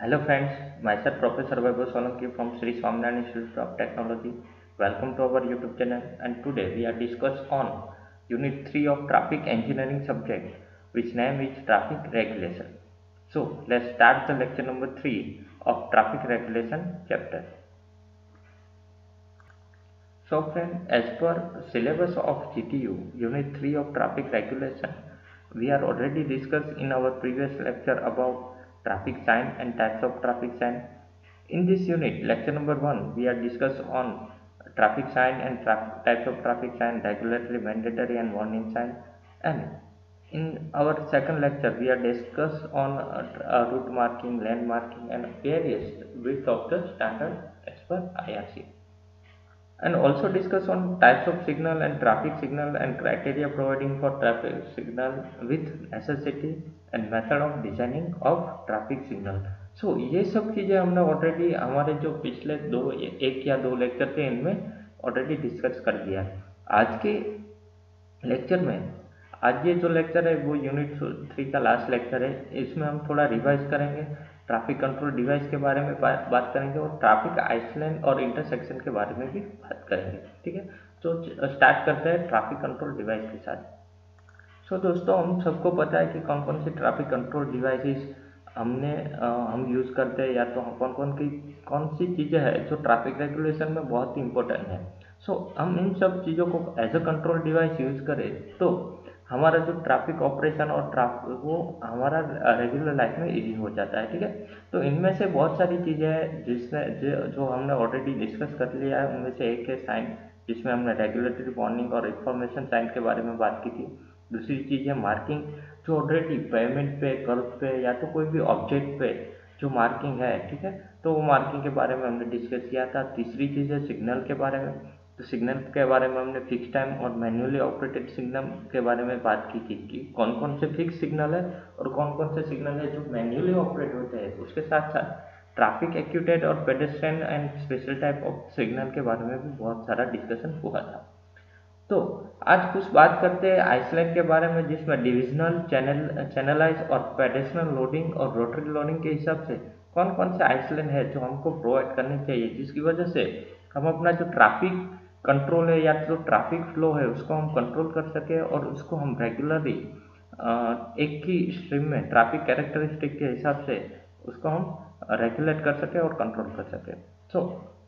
Hello friends, myself Professor Vaibhav Solanki from Sri Swaminarayan Institute of Technology. Welcome to our YouTube channel, and today we are discuss on Unit 3 of Traffic Engineering subject, which name is Traffic Regulation. So let's start the lecture number 3 of Traffic Regulation chapter. So friend, as per syllabus of GTU, Unit 3 of Traffic Regulation, we are already discussed in our previous lecture about traffic sign and types of traffic sign. In this unit, lecture number 1, we are discuss on traffic sign and types of traffic sign, regulatory, mandatory and warning sign. And in our second lecture, we are discuss on route marking, lane marking and various bits of the standard as per IRC, and also discuss on types of signal and traffic signal and criteria providing for traffic signal with necessity and method of designing of traffic signal. सो ये सब चीज़ें हमने already हमारे जो पिछले एक या दो लेक्चर थे इनमें ऑलरेडी डिस्कस कर दिया। आज के लेक्चर में आज ये जो लेक्चर है वो यूनिट 3 का लास्ट लेक्चर है। इसमें हम थोड़ा रिवाइज करेंगे, ट्रैफिक कंट्रोल डिवाइस के बारे में बात करेंगे और ट्रैफिक आइसलैंड और इंटरसेक्शन के बारे में भी बात करेंगे। ठीक है, तो स्टार्ट करते हैं ट्रैफिक कंट्रोल डिवाइस के साथ। सो दोस्तों, हम सबको पता है कि कौन कौन सी ट्रैफिक कंट्रोल डिवाइसेस हम यूज़ करते हैं, या तो कौन सी चीज़ें हैं जो ट्रैफिक रेगुलेशन में बहुत ही इंपॉर्टेंट है। सो हम इन सब चीज़ों को as a control device use करें तो हमारा जो ट्रैफिक ऑपरेशन और ट्रैफिक वो हमारा रेगुलर लाइफ में इजी हो जाता है। ठीक है, तो इनमें से बहुत सारी चीज़ें हैं जिसमें जो हमने ऑलरेडी डिस्कस कर लिया है। उनमें से एक है साइन, जिसमें हमने रेगुलेटरी वार्निंग और इंफॉर्मेशन साइन के बारे में बात की थी। दूसरी चीज़ है मार्किंग, जो ऑलरेडी पेमेंट पे, कर्व पे या तो कोई भी ऑब्जेक्ट पे जो मार्किंग है, ठीक है, तो वो मार्किंग के बारे में हमने डिस्कस किया था। तीसरी चीज़ है सिग्नल के बारे में, तो सिग्नल के बारे में हमने फिक्स टाइम और मैन्युअली ऑपरेटेड सिग्नल के बारे में बात की थी कि कौन कौन से फिक्स सिग्नल है और कौन कौन से सिग्नल है जो मैन्युअली ऑपरेट होते हैं। उसके साथ साथ ट्रैफिक एक्यूटेड और pedestrian and special type of signal के बारे में भी बहुत सारा डिस्कशन हुआ था। तो आज कुछ बात करते हैं आइसलैंड के बारे में, जिसमें डिविजनल, चैनलाइज और पेडेस्ट्रियन लोडिंग और रोटरी लोडिंग के हिसाब से कौन कौन से आइसलैंड है जो हमको प्रोवाइड करने चाहिए, जिसकी वजह से हम अपना जो ट्रैफिक कंट्रोल है या जो ट्रैफिक फ्लो है उसको हम कंट्रोल कर सके और उसको हम रेगुलरली एक ही स्ट्रीम में ट्रैफिक कैरेक्टरिस्टिक के हिसाब से उसको हम रेगुलेट कर सके और कंट्रोल कर सके। So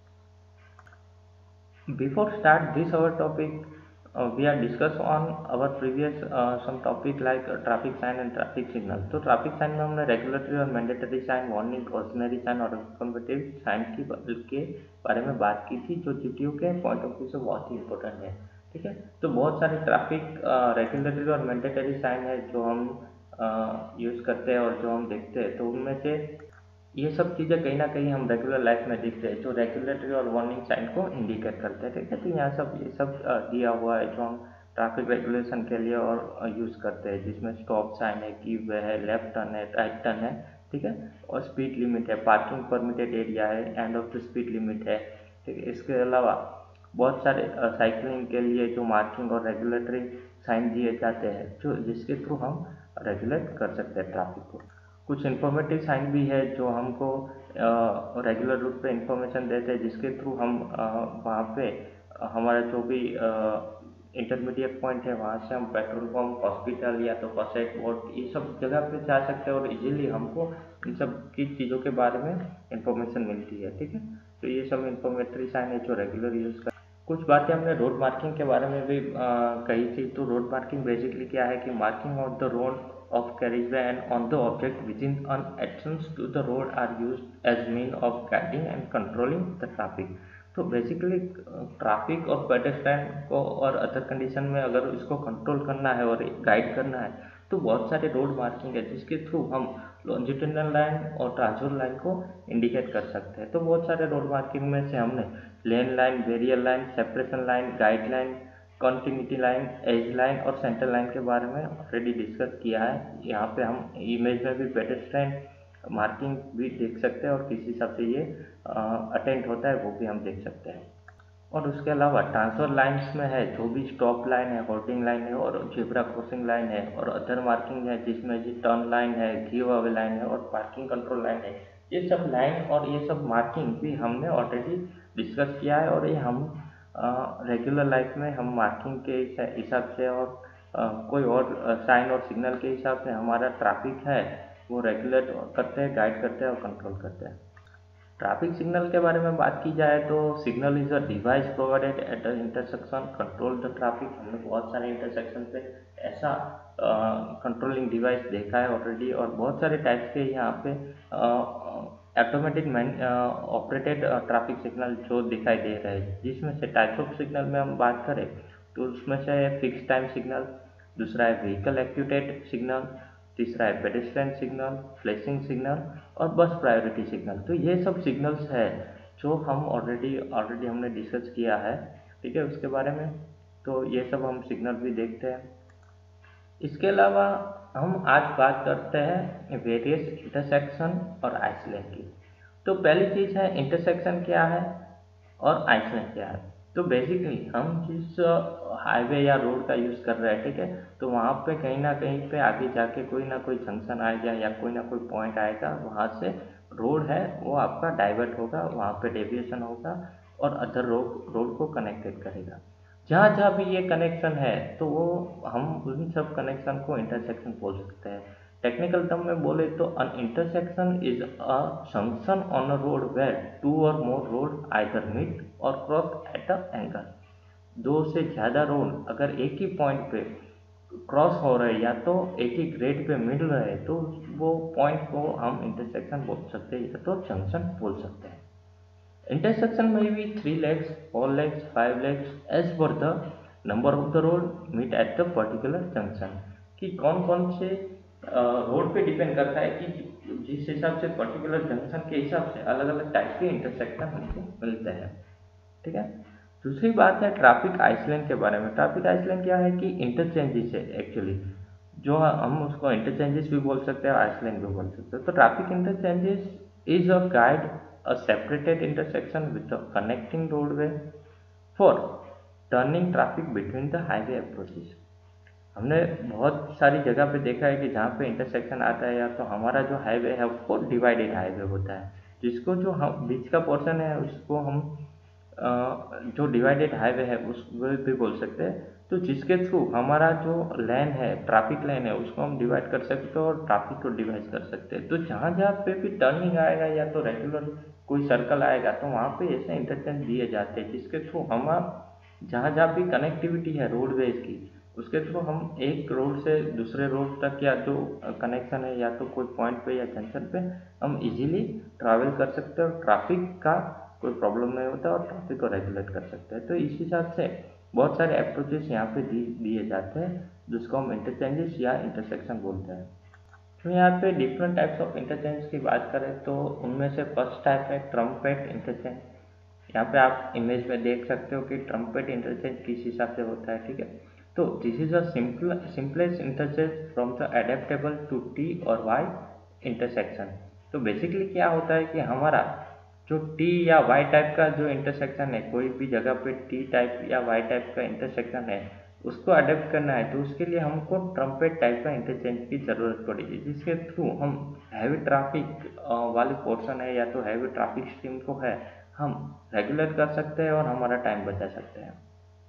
before start this our topic, we are discuss on our previous some topic like traffic sign and traffic signal। तो ट्रैफिक साइन में हमने रेगुलेटरी और mandatory sign, warning, cautionary sign और इन्फॉर्मेटिव साइन के बारे में बात की थी, जो जीटीयू के पॉइंट ऑफ व्यू से बहुत ही इंपॉर्टेंट है। ठीक है, तो बहुत सारे ट्रैफिक रेगुलेटरी और मैंडेटरी साइन है जो हम यूज़ करते हैं और जो हम देखते हैं। तो उनमें से ये सब चीज़ें कहीं ना कहीं हम रेगुलर लाइफ में दिखते हैं, जो रेगुलेटरी और वार्निंग साइन को इंडिकेट करते हैं। ठीक है, तो यहाँ ये सब दिया हुआ है जो हम ट्रैफिक रेगुलेशन के लिए और यूज़ करते हैं, जिसमें स्टॉप साइन है, गिव वे है, लेफ्ट टर्न है, राइट टर्न है। ठीक है, और स्पीड लिमिट है, पार्किंग परमिटेड एरिया है, end of the speed limit है। ठीक है, इसके अलावा बहुत सारे साइकिलिंग के लिए जो मार्किंग और रेगुलेटरी साइन दिए जाते हैं, जो जिसके थ्रू हम रेगुलेट कर सकते हैं ट्रैफिक को। कुछ इन्फॉर्मेटिव साइन भी है जो हमको रेगुलर रूट पे इंफॉर्मेशन देते हैं, जिसके थ्रू हम वहाँ पे हमारा जो भी इंटरमीडिएट पॉइंट है वहाँ से हम पेट्रोल पंप, हॉस्पिटल या तो कॉसेट बोर्ड, ये सब जगह पे जा सकते हैं और इजीली हमको इन सब की चीज़ों के बारे में इंफॉर्मेशन मिलती है। ठीक है, तो ये सब इन्फॉर्मेटरी साइन है जो रेगुलर यूज़ कर। कुछ बातें हमने रोड मार्किंग के बारे में भी कही थी। तो रोड मार्किंग बेसिकली क्या है कि marking of the road of carriageway and on the object within an entrance to the road are used as mean of guiding and controlling the traffic। तो बेसिकली ट्रैफिक और pedestrian को और other condition में अगर इसको control करना है और गाइड करना है तो बहुत सारे रोड मार्किंग है जिसके थ्रू हम लॉन्जिट्यूडिनल लाइन और ट्रांसवर्स लाइन को इंडिकेट कर सकते हैं। तो बहुत सारे रोड मार्किंग में से हमने lane line, barrier line, separation line, guide line, continuity line, edge line और सेंटर लाइन के बारे में ऑलरेडी डिस्कस किया है। यहाँ पे हम इमेज में भी पेडेस्ट्रियन मार्किंग भी देख सकते हैं और किस हिसाब से ये अटेंड होता है वो भी हम देख सकते हैं। और उसके अलावा ट्रांसफर लाइन्स में है जो भी स्टॉप लाइन है, होल्डिंग लाइन है और जेब्रा क्रॉसिंग लाइन है, और अदर मार्किंग है जिसमें जी टर्न लाइन है, गिव अवे लाइन है और पार्किंग कंट्रोल लाइन है। ये सब लाइन और ये सब मार्किंग भी हमने ऑलरेडी डिस्कस किया है, और ये हम रेगुलर लाइफ में हम मार्किंग के हिसाब से और कोई और साइन और सिग्नल के हिसाब से हमारा ट्रैफिक है वो रेगुलेट करते हैं, गाइड करते हैं और कंट्रोल करते हैं। ट्रैफिक सिग्नल के बारे में बात की जाए तो signal is a device provided at the intersection control the traffic. हमने बहुत सारे इंटरसेक्शन पे ऐसा कंट्रोलिंग डिवाइस देखा है ऑलरेडी, और बहुत सारे टाइप्स के यहाँ पे ऑटोमेटिक ऑपरेटेड ट्रैफिक सिग्नल जो दिखाई दे रहे हैं। जिसमें से टाइप्स ऑफ सिग्नल में हम बात करें तो उसमें से है फिक्स टाइम सिग्नल, दूसरा है व्हीकल एक्टिवेटेड सिग्नल, तीसरा है पेडेस्ट्रियन सिग्नल, फ्लैशिंग सिग्नल और बस प्रायोरिटी सिग्नल। तो ये सब सिग्नल्स है जो हम ऑलरेडी हमने डिस्कस किया है, ठीक है, उसके बारे में। तो ये सब हम सिग्नल भी देखते हैं। इसके अलावा हम आज बात करते हैं वेरियस इंटरसेक्शन और आइसलैंड की। तो पहली चीज़ है इंटरसेक्शन क्या है और आइसलैंड क्या है। तो बेसिकली हम जिस हाईवे या रोड का यूज़ कर रहे हैं, ठीक है, तो वहाँ पे कहीं ना कहीं पे आगे जाके कोई ना कोई जंक्शन आएगा या कोई ना कोई पॉइंट आएगा, वहाँ से रोड है वो आपका डाइवर्ट होगा, वहाँ पे डेविएशन होगा और अदर रोड को कनेक्टेड करेगा। जहाँ जहाँ भी ये कनेक्शन है तो वो हम उन सब कनेक्शन को इंटरसेक्शन बोल सकते हैं। टेक्निकल टर्म में बोले तो an intersection is a junction on a road where two or more road either meet or cross at a angle. दो से ज़्यादा रोड अगर एक ही पॉइंट पे क्रॉस हो रहे या तो एक ही ग्रेड पे मिल रहे तो वो पॉइंट को हम इंटरसेक्शन बोल सकते हैं या तो जंक्शन बोल सकते हैं। Intersection may be 3 legs, 4 legs, 5 legs as per the number of the road meet at the particular junction। कि कौन कौन से रोड पे डिपेंड करता है कि जिस हिसाब से पर्टिकुलर जंक्शन के हिसाब से अलग अलग टाइप के इंटरसेक्शन हमको मिलते हैं, ठीक है। दूसरी बात है ट्रैफिक आइसलैंड के बारे में। ट्रैफिक आइसलैंड क्या है कि इंटरचेंजेस है एक्चुअली, जो हम उसको इंटरचेंजेस भी बोल सकते हैं, आइसलैंड भी बोल सकते हैं। तो traffic interchanges is a guide a separated intersection with a connecting roadway for turning traffic between the highway approaches। हमने बहुत सारी जगह पे देखा है कि जहाँ पे इंटरसेक्शन आता है या तो हमारा जो हाईवे है वो डिवाइडेड हाईवे होता है, जिसको जो हम बीच का पोर्शन है उसको हम जो डिवाइडेड हाईवे है उस भी बोल सकते हैं। तो जिसके थ्रू हमारा जो लेन है, ट्रैफिक लेन है, उसको हम डिवाइड कर सकते हैं और ट्रैफिक को डिवाइड कर सकते हैं। तो जहाँ जहाँ पे भी टर्निंग आएगा या तो रेगुलर कोई सर्कल आएगा तो वहाँ पे ऐसे इंटरचेंज दिए जाते हैं जिसके थ्रू हम जहाँ जहाँ भी कनेक्टिविटी है रोडवेज की उसके थ्रू हम एक रोड से दूसरे रोड तक या जो कनेक्शन है या तो कोई पॉइंट पे या जंक्शन पे हम इजीली ट्रैवल कर सकते हैं और ट्रैफिक का कोई प्रॉब्लम नहीं होता और ट्रैफिक को रेगुलेट कर सकते हैं। तो इस हिसाब से बहुत सारे अप्रोचेस यहाँ पे दिए जाते हैं जिसको हम इंटरचेंजेस या इंटरसेक्शन बोलते हैं। तो यहाँ पे डिफरेंट टाइप्स ऑफ इंटरचेंज की बात करें तो उनमें से फर्स्ट टाइप है ट्रम्पेट इंटरचेंज। यहाँ पे आप इमेज में देख सकते हो कि ट्रम्पेट इंटरचेंज किस हिसाब से होता है, ठीक है। तो this is a simplest interchange from the adaptable to T or Y intersection. तो बेसिकली क्या होता है कि हमारा जो टी या वाई टाइप का जो इंटरसेक्शन है, कोई भी जगह पे टी टाइप या वाई टाइप का इंटरसेक्शन है उसको अडेप्ट करना है तो उसके लिए हमको ट्रम्पेट टाइप का इंटरचेंज की ज़रूरत पड़ेगी, जिसके थ्रू हम हैवी ट्रैफिक वाले पोर्शन है या तो हैवी ट्रैफिक स्ट्रीम को है हम रेगुलेट कर सकते हैं और हमारा टाइम बचा सकते हैं।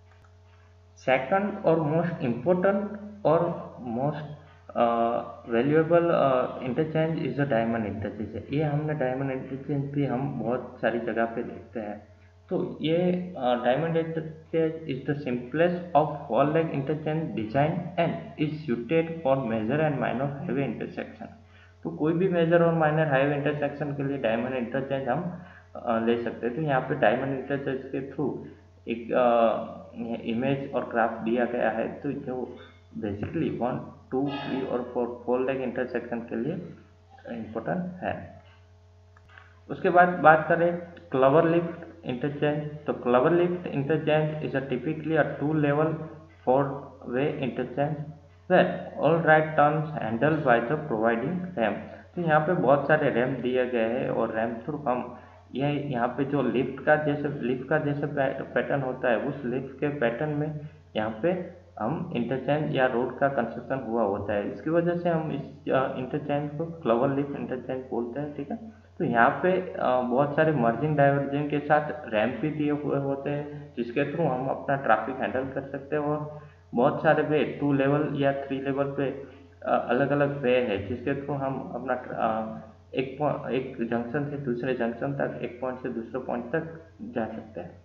सेकंड और मोस्ट इम्पोर्टेंट और most valuable interchange is the diamond interchange. ये हमने डायमंड इंटरचेंज भी हम बहुत सारी जगह पे देखते हैं। तो ये diamond interchange is the simplest of four leg interchange design and is suited for major and minor highway intersection. तो कोई भी मेजर और माइनर हाईवे इंटरसेक्शन के लिए डायमंड इंटरचेंज हम ले सकते हैं। तो यहाँ पे डायमंड इंटरचेंज के थ्रू एक इमेज और ग्राफ दिया गया है तो जो बेसिकली 1, 2, 3 और 4 लेग इंटरसेक्शन के लिए इम्पोर्टेंट है। उसके बाद बात करें क्लवर लिफ्ट इंटरचेंज। तो clover leaf interchange is a typically a 2 level 4-वे interchange where all right turns handled by the providing ramp. तो यहाँ पे बहुत सारे रैम्प दिए गए हैं और रैम्प थ्रू हम ये यहाँ पे जो लिफ्ट का जैसे पैटर्न होता है, उस लिफ्ट के पैटर्न में यहाँ पे हम इंटरचेंज या रोड का कंस्ट्रक्शन हुआ होता है। इसकी वजह से हम इस इंटरचेंज को क्लवर लिफ्ट इंटरचेंज बोलते हैं, ठीक है। तो यहाँ पे बहुत सारे मर्जिंग डाइवर्जिंग के साथ रैंप भी दिए हुए होते हैं, जिसके थ्रू हम अपना ट्रैफिक हैंडल कर सकते हैं। और बहुत सारे वे 2 लेवल या 3 लेवल पे अलग अलग वे है, जिसके थ्रू हम अपना एक जंक्शन से दूसरे जंक्शन तक, एक पॉइंट से दूसरे पॉइंट तक जा सकते हैं।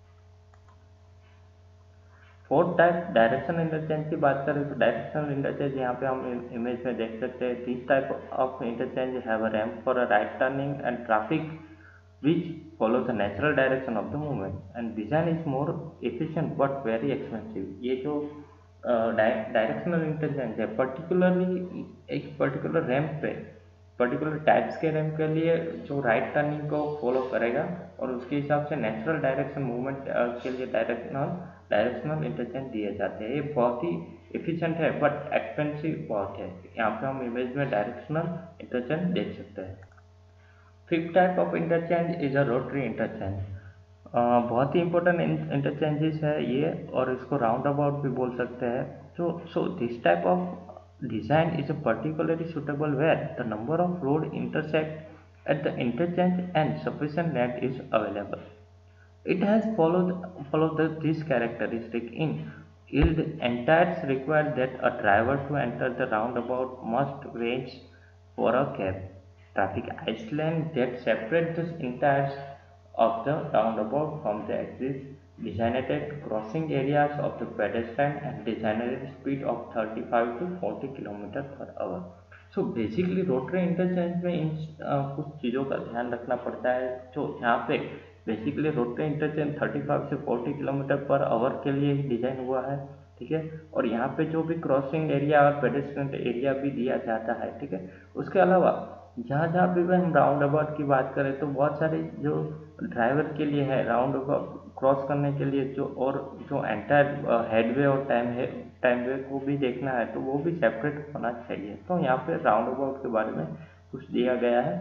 फोर्थ टाइप डायरेक्शनल इंटरचेंज की बात करें तो डायरेक्शनल इंटरचेंज यहाँ पे हम इमेज में देख सकते हैं। This type of interchange have a ramp for a right turning and traffic which follow the natural direction of the movement and design is more efficient but very expensive। ये जो directional interchange है, particularly एक particular ramp पे, particular types के ramp के लिए जो right turning को फॉलो करेगा और उसके हिसाब से नेचुरल डायरेक्शन मूवमेंट के लिए डायरेक्शनल इंटरचेंज दिए जाते हैं। ये बहुत ही एफिशिएंट है बट एक्सपेंसिव बहुत है। यहाँ पे हम इमेज में डायरेक्शनल इंटरचेंज देख सकते हैं। Fifth type of interchange is a rotary interchange. बहुत ही इंपॉर्टेंट इंटरचेंजेस है ये, और इसको राउंड अबाउट भी बोल सकते हैं। So this type of design is a particularly suitable where the number of road intersect at the interchange and sufficient land is available. It has followed this characteristic in yield entires require that a driver to enter the roundabout must range for a cab. Traffic island that separate the entires of the roundabout from the exit, designated crossing areas of the pedestrian and designated speed of 35 to 40 km per hour। So basically rotary interchange में इन कुछ चीज़ों का ध्यान रखना पड़ता है। जो यहाँ पे बेसिकली रोटरी इंटरचेंज 35 से 40 किलोमीटर पर आवर के लिए ही डिज़ाइन हुआ है, ठीक है। और यहाँ पे जो भी क्रॉसिंग एरिया और पेडेस्ट्रियन एरिया भी दिया जाता है, ठीक है। उसके अलावा जहाँ जहाँ भी हम राउंड अबाउट की बात करें तो बहुत सारे जो ड्राइवर के लिए है राउंड अबाउट क्रॉस करने के लिए, जो एंटायर हेडवे और टाइमवे को भी देखना है तो वो भी सेपरेट होना चाहिए। तो यहाँ पे राउंड अबाउट के बारे में कुछ दिया गया है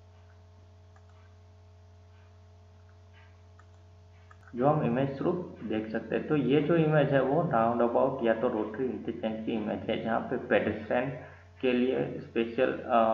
जो हम इमेज थ्रू देख सकते हैं। तो ये जो इमेज है वो राउंड अबाउट या तो रोटरी इंटरचेंज की इमेज है, जहाँ पे पेडेस्ट्रियन के लिए स्पेशल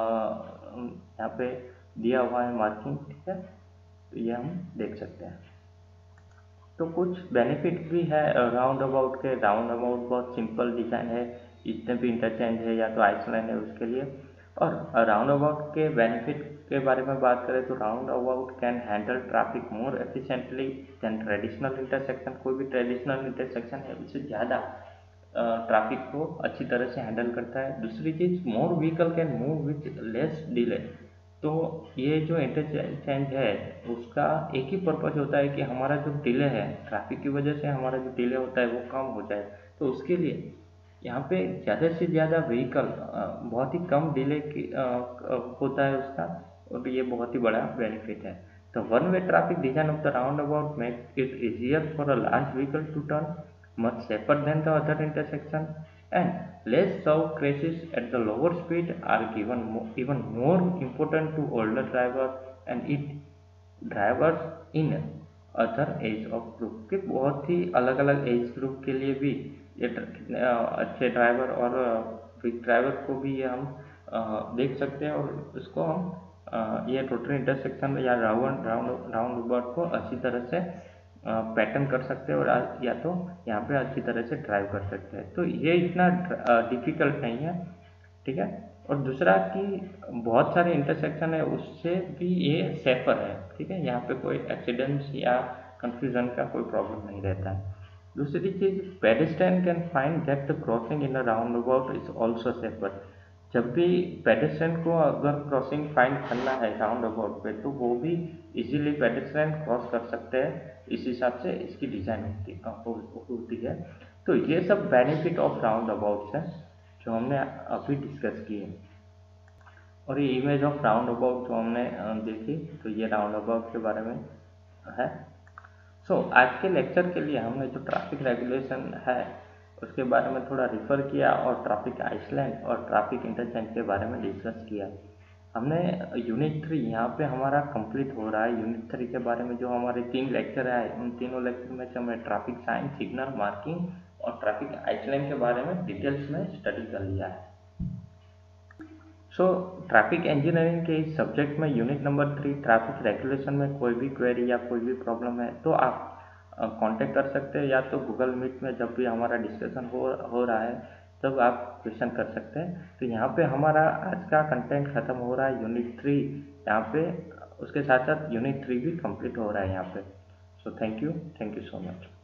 यहाँ पे दिया हुआ है मार्किंग, ठीक है। तो ये हम देख सकते हैं। तो कुछ बेनिफिट भी है राउंड अबाउट के। राउंड अबाउट बहुत सिंपल डिज़ाइन है, जितने भी इंटरचेंज है या तो आइसलैंड है उसके लिए। और राउंड अबाउट के बेनिफिट के बारे में बात करें तो roundabout can handle traffic more efficiently than traditional intersection. कोई भी ट्रेडिशनल इंटरसेक्शन है उससे ज़्यादा ट्रैफिक को अच्छी तरह से हैंडल करता है। दूसरी चीज़, more vehicle can move with less delay. तो ये जो इंटरचेंज है उसका एक ही पर्पज होता है कि हमारा जो डिले है, ट्रैफिक की वजह से हमारा जो डिले होता है वो कम हो जाए। तो उसके लिए यहाँ पे ज़्यादा से ज़्यादा व्हीकल बहुत ही कम डिले होता है उसका, और ये बहुत ही बड़ा बेनिफिट है। तो one way traffic design of the roundabout make it easier for a large vehicle to turn, much safer than the other intersection, and less serve crashes at the lower speed are even more important to older drivers and it drivers in other age of group के। बहुत ही अलग अलग age group के लिए भी ये अच्छे driver और वीक ड्राइवर को भी ये हम देख सकते हैं, और इसको हम ये रोटरी इंटरसेक्शन या राउंड अबाउट को अच्छी तरह से पैटर्न कर सकते हैं और या तो यहाँ पे अच्छी तरह से ड्राइव कर सकते हैं। तो ये इतना डिफिकल्ट नहीं है, ठीक है। और दूसरा कि बहुत सारे इंटरसेक्शन है उससे भी ये सेफर है, ठीक है। यहाँ पे कोई एक्सीडेंट्स या कंफ्यूजन का कोई प्रॉब्लम नहीं रहता है। दूसरी चीज़, pedestrian can find that the crossing in a roundabout is also safer. जब भी पेडेस्ट्रियन को अगर क्रॉसिंग फाइंड करना है राउंड अबाउट पे तो वो भी इजीली पेडेस्ट्रियन क्रॉस कर सकते हैं। इस हिसाब से इसकी डिज़ाइन होती है। तो ये सब बेनिफिट ऑफ राउंड अबाउट्स है जो हमने अभी डिस्कस किए। और ये इमेज ऑफ राउंड अबाउट जो हमने देखी, तो ये राउंड अबाउट के बारे में है। सो आज के लेक्चर के लिए हमने जो ट्रैफिक रेगुलेशन है उसके बारे में थोड़ा रिफ़र किया और ट्रैफिक आइसलैंड और ट्रैफिक इंटरचेंज के बारे में डिस्कस किया। हमने यूनिट 3 यहाँ पे हमारा कंप्लीट हो रहा है। यूनिट 3 के बारे में जो हमारे 3 लेक्चर आए, उन तीनों लेक्चर में से हमने ट्रैफिक साइन, सिग्नल मार्किंग और ट्रैफिक आइसलैंड के बारे में डिटेल्स में स्टडी कर लिया है। ट्रैफिक इंजीनियरिंग के इस सब्जेक्ट में यूनिट नंबर 3 ट्रैफिक रेगुलेशन में कोई भी क्वेरी या कोई भी प्रॉब्लम है तो आप कांटेक्ट कर सकते हैं, या तो गूगल मीट में जब भी हमारा डिस्कशन हो रहा है तब आप क्वेश्चन कर सकते हैं। तो यहाँ पे हमारा आज का कंटेंट खत्म हो रहा है यूनिट 3 यहाँ पे, उसके साथ साथ यूनिट 3 भी कंप्लीट हो रहा है यहाँ पे। So thank you so much.